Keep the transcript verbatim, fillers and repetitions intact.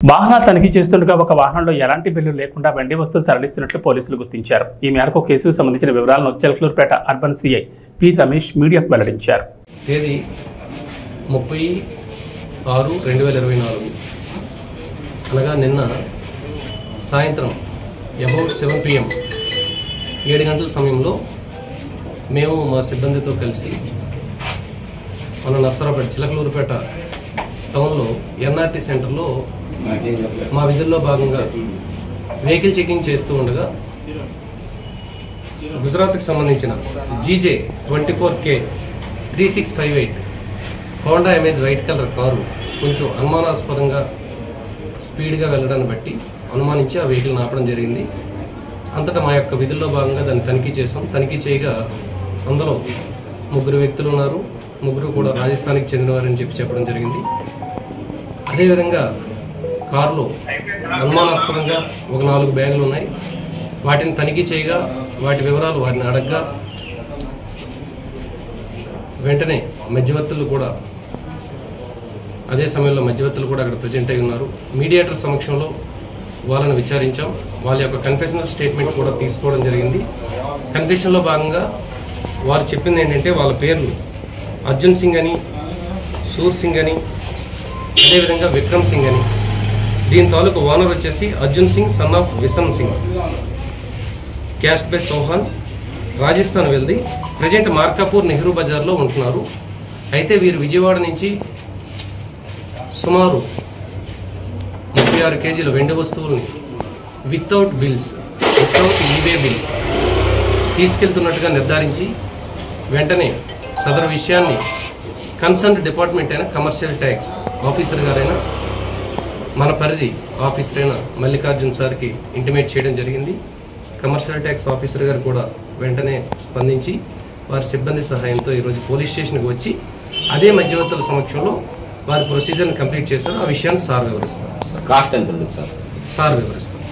వాహనాలు తనిఖీ చేస్తుండగా ఒక వాహనంలో ఎలాంటి బిల్లు లేకుండా వెండి వస్తువులు తరలిస్తున్నట్లు పోలీసులు గుర్తించారు. ఈ మేరకు కేసుకు సంబంధించిన వివరాలను Chilakaluripet urban CI P Ramesh మీడియాకు వెల్లడించారు. తేదీ ముప్పై ఆరు రెండు వేల ఇరవై నాలుగు అనగా నిన్న సాయంత్రం అబౌట్ సెవెన్ పిఎం ఏడు గంటల సమయంలో మేము మా సిబ్బందితో కలిసి మన నర్సరావుపేట చిలకలూరుపేట టౌన్లో ఎన్ఆర్టీ సెంటర్లో మా విధుల్లో భాగంగా వెహికల్ చెకింగ్ చేస్తూ ఉండగా గుజరాత్కి సంబంధించిన GJ twenty four K three six five eight Honda Amaze white colour car కొంచెం అనుమానాస్పదంగా స్పీడ్గా వెళ్ళడాన్ని బట్టి అనుమానించి ఆ వెహికల్ని ఆపడం జరిగింది. అంతటా మా యొక్క విధుల్లో భాగంగా దాన్ని తనిఖీ చేసాం. తనిఖీ చేయగా అందులో ముగ్గురు వ్యక్తులు ఉన్నారు. ముగ్గురు కూడా రాజస్థాన్కి చెందినవారని చెప్పి చెప్పడం జరిగింది. అదేవిధంగా కారులో అనుమానాస్పదంగా ఒక నాలుగు బ్యాగులు ఉన్నాయి. వాటిని తనిఖీ చేయగా వాటి వివరాలు వారిని అడగగా వెంటనే మధ్యవర్తులు కూడా అదే సమయంలో మధ్యవర్తులు కూడా అక్కడ ప్రజెంట్ అయి ఉన్నారు. మీడియేటర్ సమక్షంలో వాళ్ళని విచారించాం. వాళ్ళ యొక్క కన్ఫెషనల్ స్టేట్మెంట్ కూడా తీసుకోవడం జరిగింది. కన్ఫెషన్లో భాగంగా వారు చెప్పింది ఏంటంటే వాళ్ళ పేర్లు అర్జున్ సింగ్ అని, సూర్ సింగ్ అని, అదేవిధంగా విక్రమ్ సింగ్ అని. దీని తాలూకు ఓనర్ వచ్చేసి Arjun Singh son of Vishan Singh, caste by Chauhan, Rajasthan వెళ్ది ప్రజెంట్ మార్కాపూర్ నెహ్రూ బజార్లో ఉంటున్నారు. అయితే వీరు విజయవాడ నుంచి సుమారు ముప్పై ఆరు కేజీల వెండి వస్తువుల్ని without bills without e way bill తీసుకెళ్తున్నట్టుగా నిర్ధారించి వెంటనే సదరు విషయాన్ని కన్సర్న్ డిపార్ట్మెంట్ అయిన కమర్షియల్ ట్యాక్స్ ఆఫీసర్ గారైన మన పరిధి ఆఫీసర్ అయిన మల్లికార్జున్ సార్కి ఇంటిమేట్ చేయడం జరిగింది. కమర్షియల్ ట్యాక్స్ ఆఫీసర్ గారు కూడా వెంటనే స్పందించి వారి సిబ్బంది సహాయంతో ఈరోజు పోలీస్ స్టేషన్కి వచ్చి అదే మధ్యవర్తుల సమక్షంలో వారి ప్రొసీజర్ని కంప్లీట్ చేశారు. ఆ విషయాన్ని సార్ వివరిస్తారు. కాస్ట్ ఎంత ఉంది సార్? సార్ వివరిస్తారు.